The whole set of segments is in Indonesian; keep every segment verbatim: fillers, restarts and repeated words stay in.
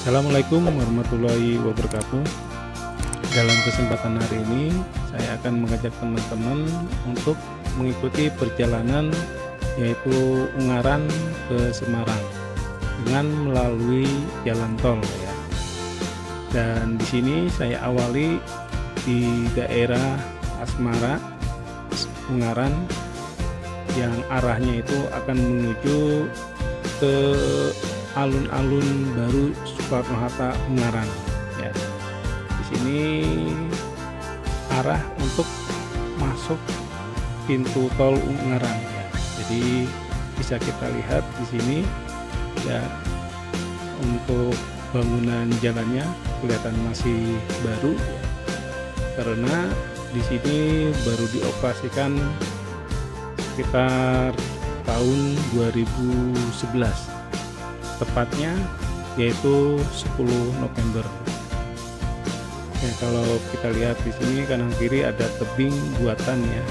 Assalamualaikum warahmatullahi wabarakatuh. Dalam kesempatan hari ini saya akan mengajak teman-teman untuk mengikuti perjalanan yaitu Ungaran ke Semarang dengan melalui jalan tol ya. Dan di sini saya awali di daerah Asmara Ungaran yang arahnya itu akan menuju ke alun-alun baru Soekarno-Hatta Ungaran ya. Di sini arah untuk masuk pintu tol Ungaran ya. Jadi bisa kita lihat di sini ya, untuk bangunan jalannya kelihatan masih baru ya, karena di sini baru dioperasikan sekitar tahun dua ribu sebelas, tepatnya yaitu sepuluh November. Ya, kalau kita lihat di sini kanan kiri ada tebing buatan ya.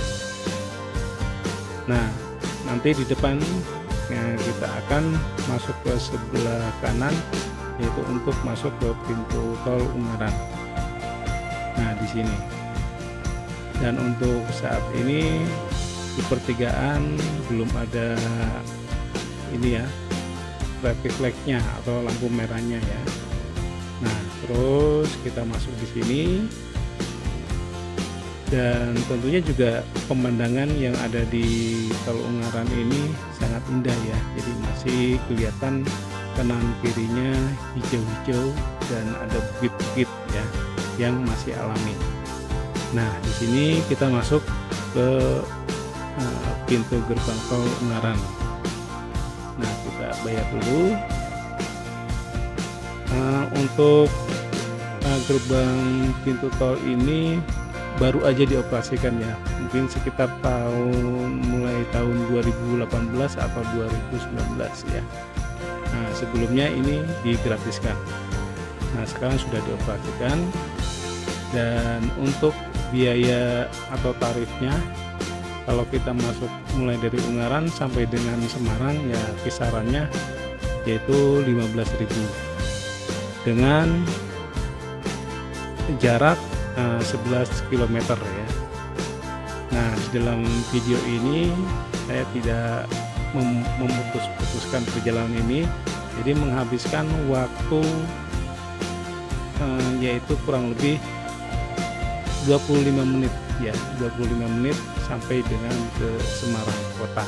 Nah, nanti di depan ya, kita akan masuk ke sebelah kanan yaitu untuk masuk ke pintu tol Ungaran. Nah, di sini. Dan untuk saat ini di pertigaan belum ada ini ya, traffic light-nya atau lampu merahnya ya. Nah, terus kita masuk di sini dan tentunya juga pemandangan yang ada di tol Ungaran ini sangat indah ya. Jadi masih kelihatan kanan kirinya hijau-hijau dan ada bukit-bukit ya yang masih alami. Nah, di sini kita masuk ke uh, pintu gerbang tol Ungaran. Nah, kita bayar dulu. Uh, untuk uh, gerbang pintu tol ini baru aja dioperasikan ya, mungkin sekitar tahun mulai tahun dua ribu delapan belas atau dua ribu sembilan belas ya. Nah, sebelumnya ini digratiskan. Nah, sekarang sudah dioperasikan. Dan untuk biaya atau tarifnya, kalau kita masuk mulai dari Ungaran sampai dengan Semarang ya kisarannya yaitu lima belas ribu dengan jarak uh, sebelas kilometer ya. Nah, di dalam video ini saya tidak mem memutus-putuskan perjalanan ini, jadi menghabiskan waktu uh, yaitu kurang lebih dua puluh lima menit ya, dua puluh lima menit sampai dengan ke Semarang kota.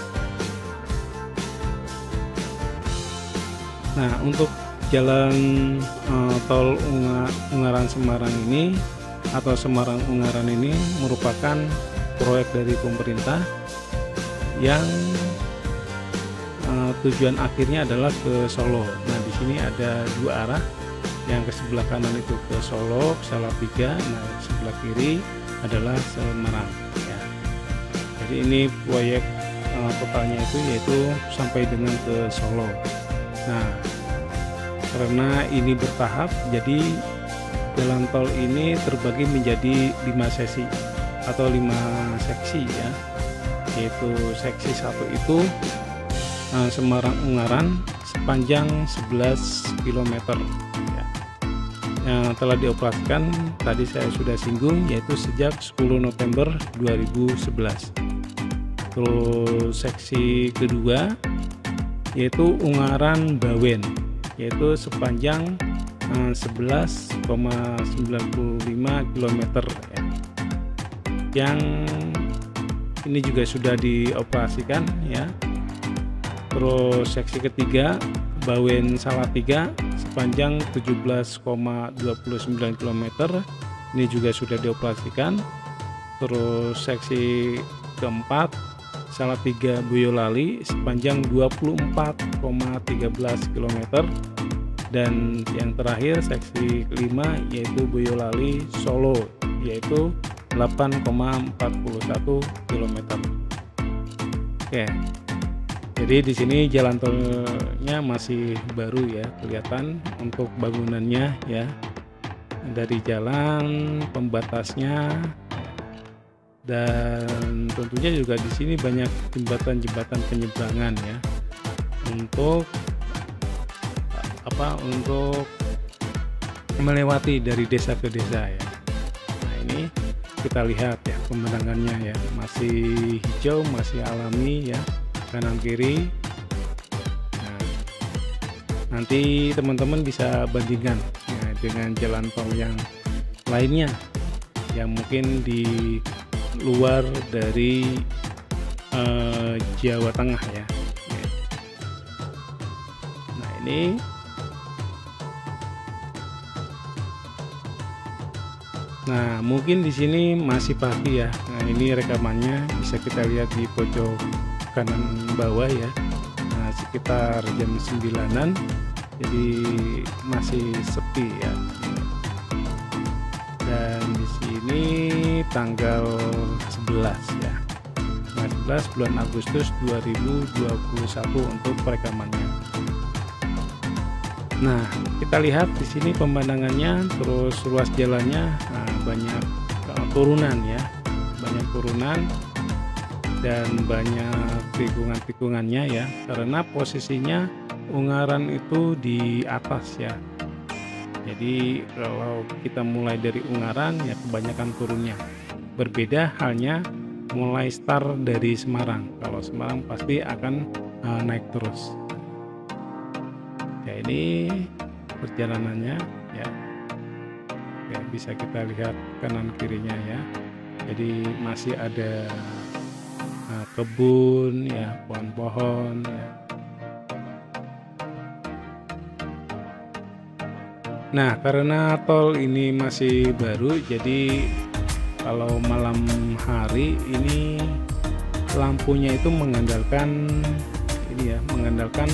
Nah, untuk jalan uh, tol Unga, Ungaran Semarang ini atau Semarang Ungaran ini merupakan proyek dari pemerintah yang uh, tujuan akhirnya adalah ke Solo. Nah, di sini ada dua arah. Yang ke sebelah kanan itu ke Solo, Salatiga. Nah, sebelah kiri adalah Semarang ya. Jadi ini proyek uh, totalnya itu yaitu sampai dengan ke Solo. Nah, karena ini bertahap, jadi jalan tol ini terbagi menjadi lima sesi atau lima seksi ya. Yaitu seksi satu itu uh, Semarang Ungaran sepanjang sebelas kilometer. Yang telah dioperasikan tadi saya sudah singgung yaitu sejak sepuluh November dua ribu sebelas. Terus seksi kedua yaitu Ungaran Bawen yaitu sepanjang eh, sebelas koma sembilan lima kilometer ya. Yang ini juga sudah dioperasikan ya. Terus seksi ketiga Bawen Salatiga sepanjang tujuh belas koma dua sembilan kilometer, ini juga sudah dioperasikan. Terus seksi keempat Salatiga Boyolali sepanjang dua puluh empat koma tiga belas kilometer, dan yang terakhir seksi kelima yaitu Boyolali Solo yaitu delapan koma empat satu kilometer. Oke. Jadi di sini jalan tolnya masih baru ya, kelihatan untuk bangunannya ya. Dari jalan pembatasnya dan tentunya juga di sini banyak jembatan-jembatan penyeberangan ya. Untuk apa? Untuk melewati dari desa ke desa ya. Nah ini kita lihat ya pemandangannya ya, masih hijau, masih alami ya, kanan kiri. Nah, nanti teman-teman bisa bandingkan ya, dengan jalan tol yang lainnya yang mungkin di luar dari eh, Jawa Tengah ya. Nah ini Nah, mungkin di sini masih pagi ya. Nah, ini rekamannya bisa kita lihat di pojok kanan bawah ya. Nah, sekitar jam sembilanan. Jadi masih sepi ya. Dan di sini tanggal sebelas ya. Nah, sebelas bulan Agustus dua ribu dua puluh satu untuk perekamannya. Nah, kita lihat di sini pemandangannya, terus ruas jalannya, nah, banyak uh, turunan ya, banyak turunan dan banyak tikungan-tikungannya ya, karena posisinya Ungaran itu di atas ya. Jadi kalau kita mulai dari Ungaran ya kebanyakan turunnya. Berbeda halnya mulai start dari Semarang. Kalau Semarang pasti akan uh, naik terus. Ya ini perjalanannya ya. Ya bisa kita lihat kanan kirinya ya. Jadi masih ada uh, kebun ya, pohon-pohon ya. Nah, karena tol ini masih baru, jadi kalau malam hari ini lampunya itu mengandalkan ini ya, mengandalkan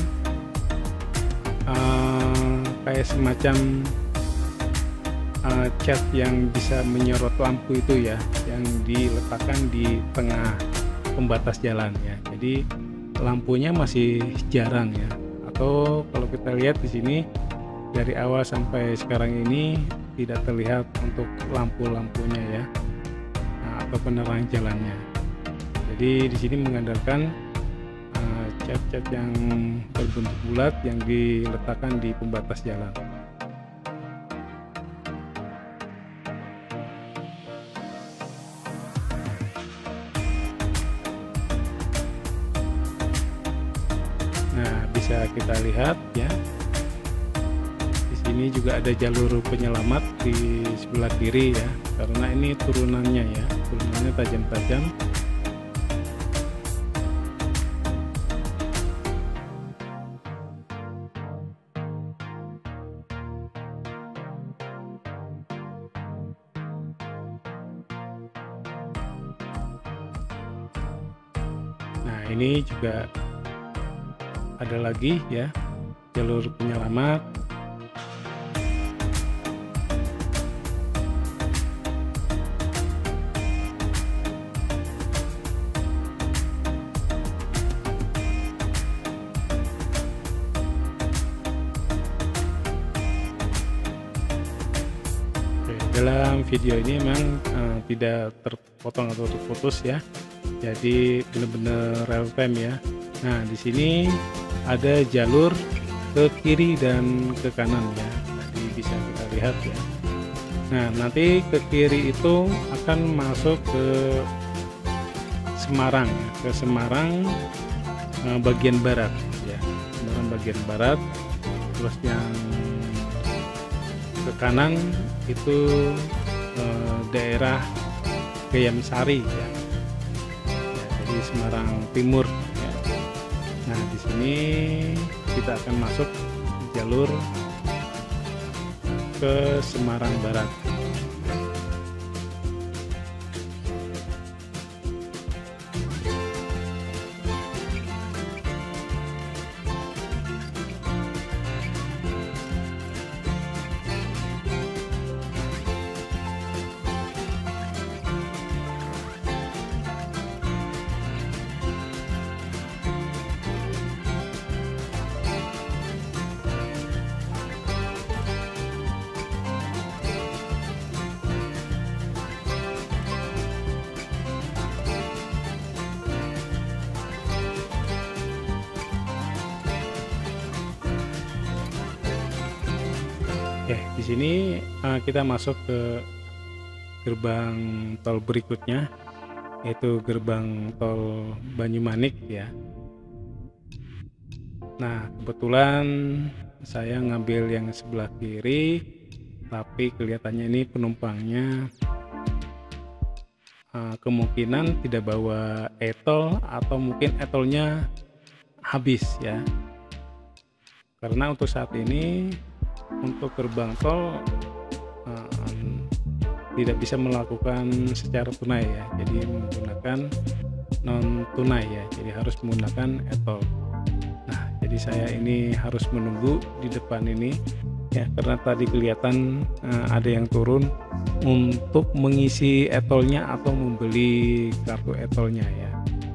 Uh, kayak semacam uh, cat yang bisa menyorot lampu itu ya, yang diletakkan di tengah pembatas jalan ya. Jadi lampunya masih jarang ya. Atau kalau kita lihat di sini dari awal sampai sekarang ini tidak terlihat untuk lampu-lampunya ya, nah, atau penerang jalannya. Jadi di sini mengandalkan cat-cat yang berbentuk bulat yang diletakkan di pembatas jalan. Nah, bisa kita lihat ya. Di sini juga ada jalur penyelamat di sebelah kiri ya, karena ini turunannya ya, turunannya tajam-tajam. Nah, ini juga ada lagi ya jalur penyelamat. Oke, dalam video ini memang uh, tidak terpotong atau terputus ya. Jadi benar-benar real time ya. Nah, di sini ada jalur ke kiri dan ke kanan ya. Jadi bisa kita lihat ya. Nah, nanti ke kiri itu akan masuk ke Semarang ya. Ke Semarang eh, bagian barat ya. Semarang bagian barat. Terus yang ke kanan itu eh, daerah Gayamsari ya. Di Semarang Timur ya. Nah, di sini kita akan masuk jalur ke Semarang Barat. Oke, di sini uh, kita masuk ke gerbang tol berikutnya, yaitu gerbang tol Banyumanik ya. Nah, kebetulan saya ngambil yang sebelah kiri, tapi kelihatannya ini penumpangnya uh, kemungkinan tidak bawa e-tol atau mungkin e-tolnya habis ya. Karena untuk saat ini untuk gerbang tol um, tidak bisa melakukan secara tunai ya, jadi menggunakan non tunai ya, jadi harus menggunakan e-tol. Nah, jadi saya ini harus menunggu di depan ini ya, karena tadi kelihatan uh, ada yang turun untuk mengisi e-tolnya atau membeli kartu e-tolnya ya.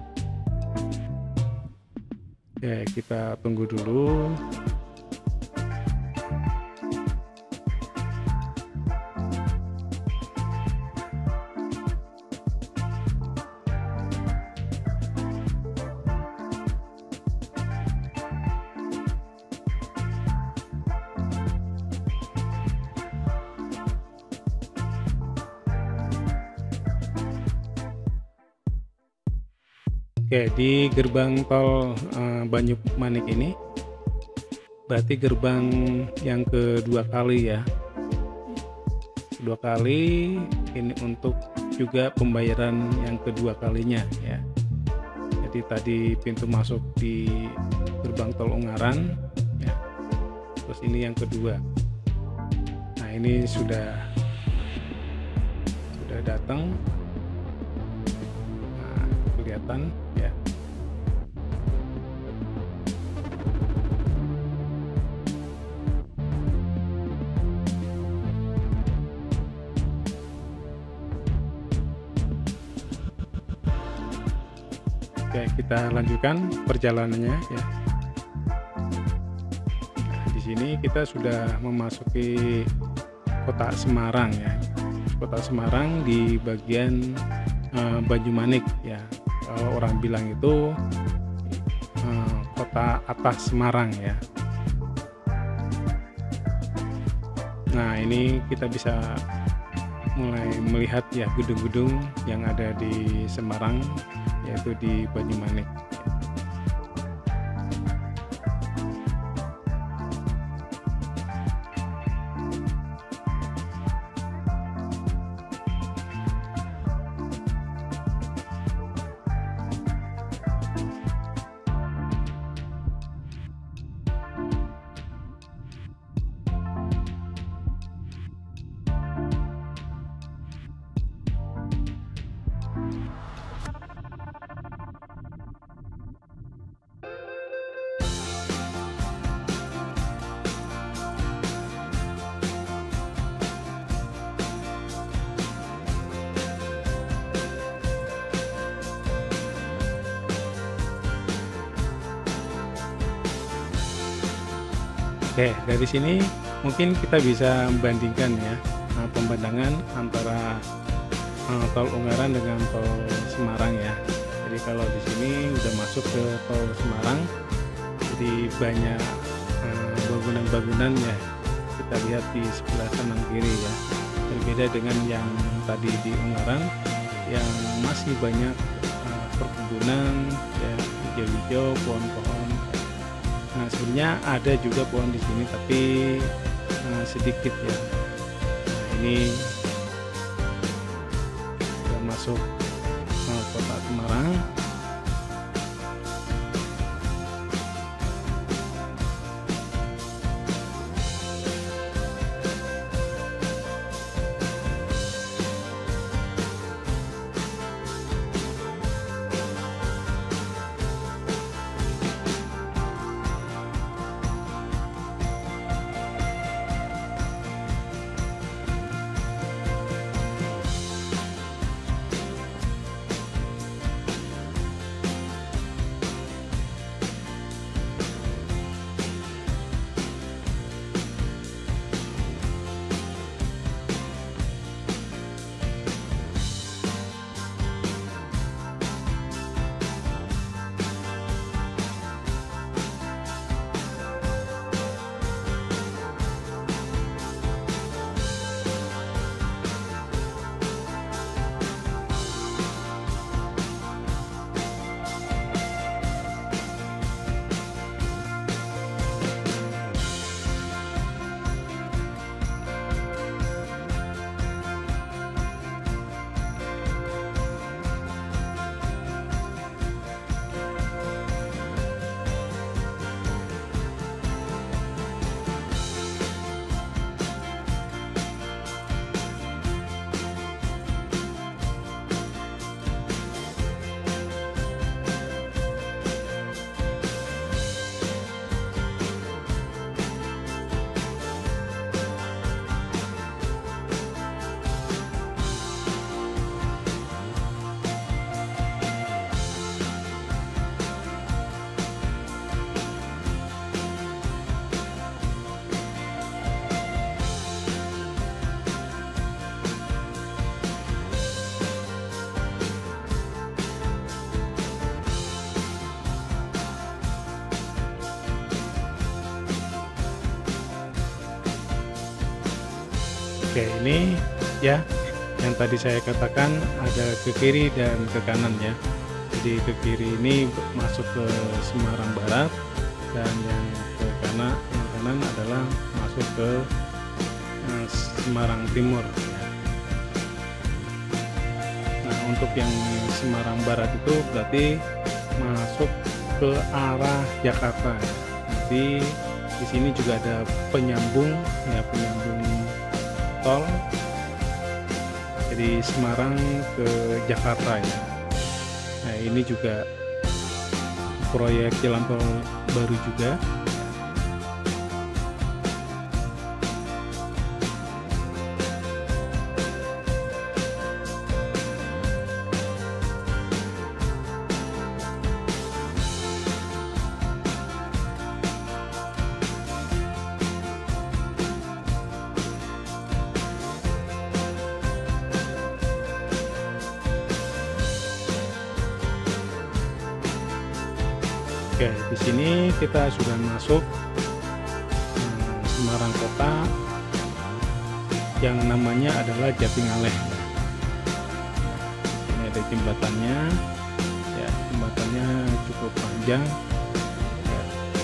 Oke, kita tunggu dulu. Oke, di gerbang tol uh, Banyumanik ini berarti gerbang yang kedua kali ya. Kedua kali ini untuk juga pembayaran yang kedua kalinya ya. Jadi tadi pintu masuk di gerbang tol Ungaran ya. Terus ini yang kedua. Nah, ini sudah sudah datang. Nah, kelihatan ya. Oke, kita lanjutkan perjalanannya ya. Nah, di sini kita sudah memasuki kota Semarang ya. Kota Semarang di bagian uh, Banyumanik ya. Kalau orang bilang itu uh, kota atas Semarang ya. Nah, ini kita bisa mulai melihat ya gedung-gedung yang ada di Semarang, yaitu di Banyumanik. Oke, dari sini mungkin kita bisa membandingkan ya uh, pemandangan antara uh, tol Ungaran dengan tol Semarang ya. Jadi kalau di sini udah masuk ke tol Semarang, jadi banyak uh, bangunan-bangunan ya. Kita lihat di sebelah kanan kiri ya. Berbeda dengan yang tadi di Ungaran yang masih banyak uh, perkebunan ya, hijau-hijau, pohon-pohon. Nah, sebenarnya ada juga pohon di sini tapi uh, sedikit ya. Nah, ini sudah masuk uh, kota Semarang. Oke, ini ya yang tadi saya katakan ada ke kiri dan ke kanan ya. Jadi ke kiri ini masuk ke Semarang Barat, dan yang ke kanan yang kanan adalah masuk ke eh, Semarang Timur ya. Nah, untuk yang Semarang Barat itu berarti masuk ke arah Jakarta. Nanti di sini juga ada penyambung ya, penyambung tol. Jadi Semarang ke Jakarta ya. Nah, ini juga proyek jalan tol baru juga. Oke, di sini kita sudah masuk eh, Semarang Kota, yang namanya adalah Jatingaleh. Ini ada jembatannya, ya jembatannya cukup panjang. Ya.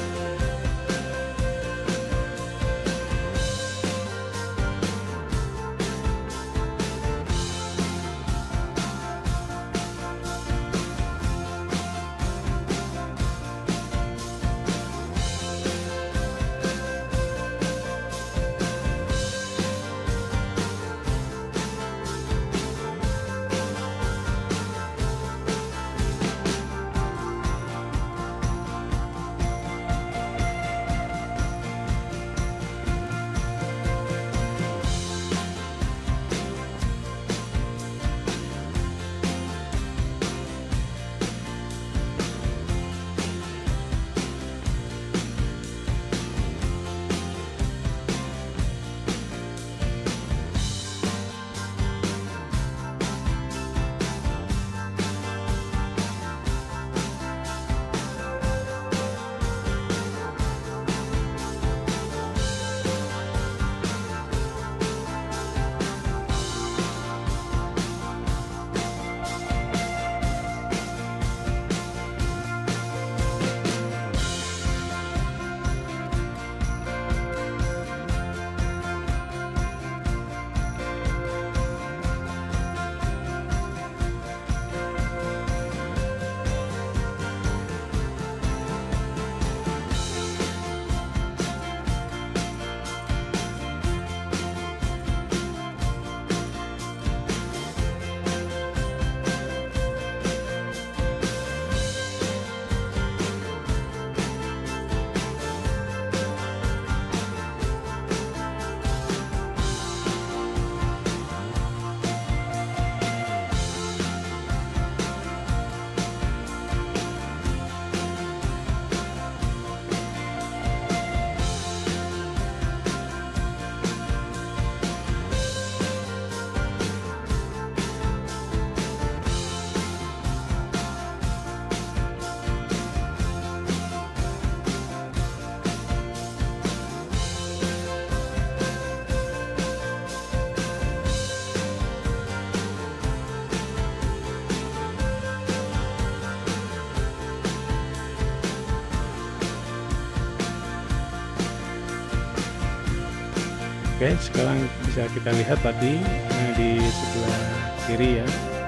Oke, sekarang bisa kita lihat tadi nah, di sebelah kiri ya.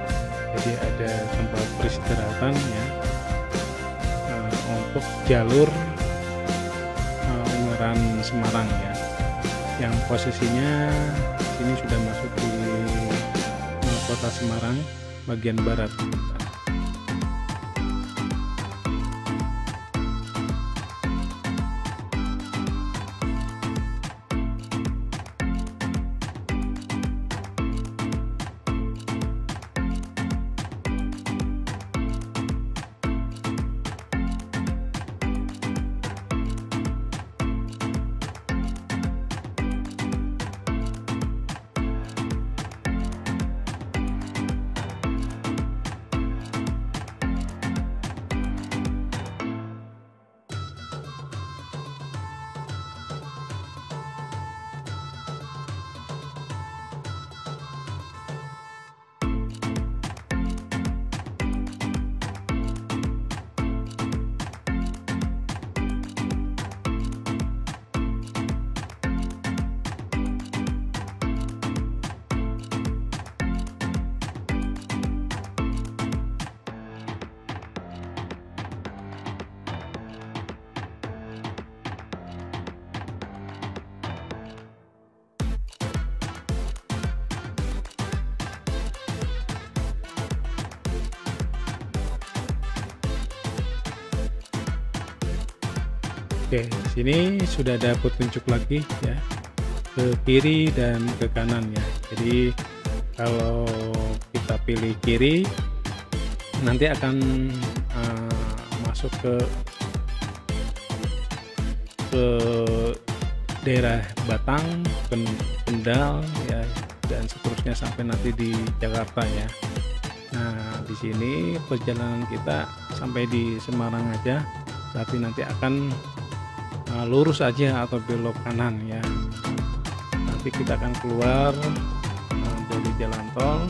Jadi ada tempat peristirahatan ya, uh, untuk jalur uh, Ungaran Semarang ya. Yang posisinya sini sudah masuk di uh, kota Semarang bagian barat. Oke, di sini sudah ada petunjuk lagi ya, ke kiri dan ke kanan ya. Jadi kalau kita pilih kiri, nanti akan uh, masuk ke ke daerah Batang, Kendal ya, dan seterusnya sampai nanti di Jakarta ya. Nah, di sini perjalanan kita sampai di Semarang aja, berarti nanti akan uh, lurus aja atau belok kanan ya. Nanti kita akan keluar uh, dari jalan tol.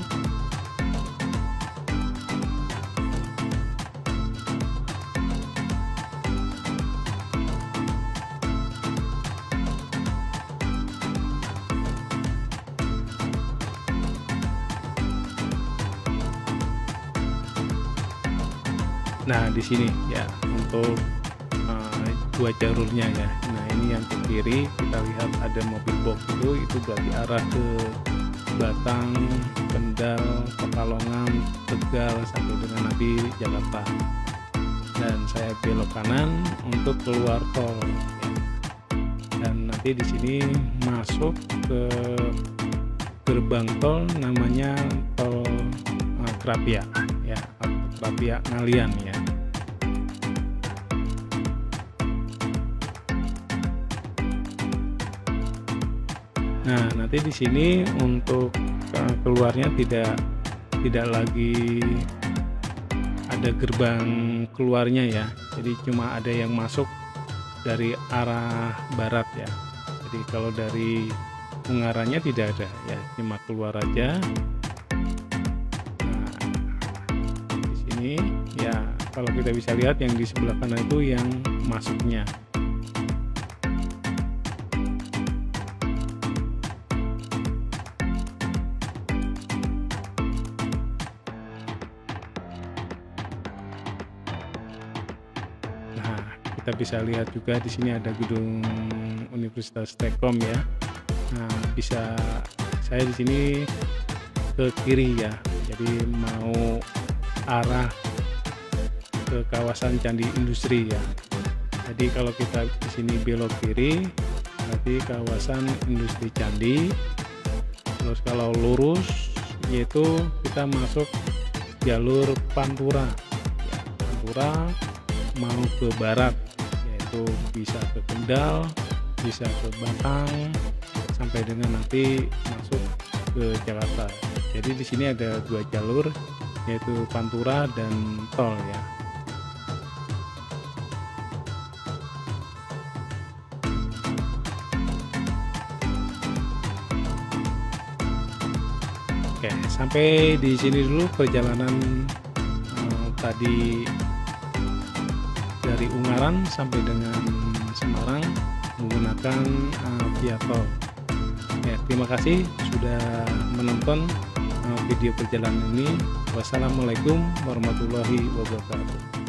Nah, di sini ya untuk uh, dua jalurnya ya. Nah, ini yang ke kiri kita lihat ada mobil box itu, itu berarti arah ke Batang, Kendal, Pekalongan, Tegal sampai dengan nanti Jakarta. Dan saya belok kanan untuk keluar tol. Ya. Dan nanti di sini masuk ke gerbang tol namanya tol uh, Krapia ya, Krapia Ngalian ya. Nah, nanti di sini untuk keluarnya tidak tidak lagi ada gerbang keluarnya ya. Jadi cuma ada yang masuk dari arah barat ya. Jadi kalau dari Ungarannya tidak ada ya, cuma keluar aja. Nah, di sini ya kalau kita bisa lihat yang di sebelah kanan itu yang masuknya. Kita bisa lihat juga di sini ada gedung Universitas Telkom ya. Nah, bisa saya di sini ke kiri ya. Jadi mau arah ke kawasan Candi Industri ya. Jadi kalau kita di sini belok kiri, berarti kawasan Industri Candi. Terus kalau lurus, yaitu kita masuk jalur Pantura. Ya, Pantura mau ke barat, yaitu bisa ke Kendal, bisa ke Batang, sampai dengan nanti masuk ke Jakarta. Jadi di sini ada dua jalur, yaitu Pantura dan tol ya. Oke, sampai di sini dulu perjalanan eh, tadi dari Ungaran sampai dengan Semarang menggunakan uh, via tol. Ya, terima kasih sudah menonton uh, video perjalanan ini. Wassalamualaikum warahmatullahi wabarakatuh.